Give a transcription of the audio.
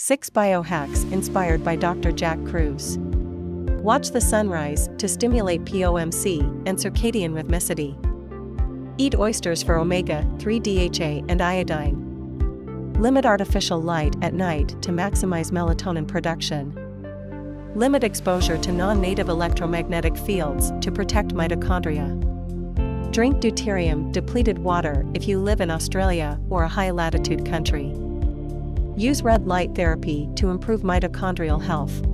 6 Biohacks inspired by Dr. Jack Kruse. Watch the sunrise to stimulate POMC and circadian rhythmicity. Eat oysters for omega-3 DHA and iodine. Limit artificial light at night to maximize melatonin production. Limit exposure to non-native electromagnetic fields to protect mitochondria. Drink deuterium-depleted water if you live in Australia or a high-latitude country. Use red light therapy to improve mitochondrial health.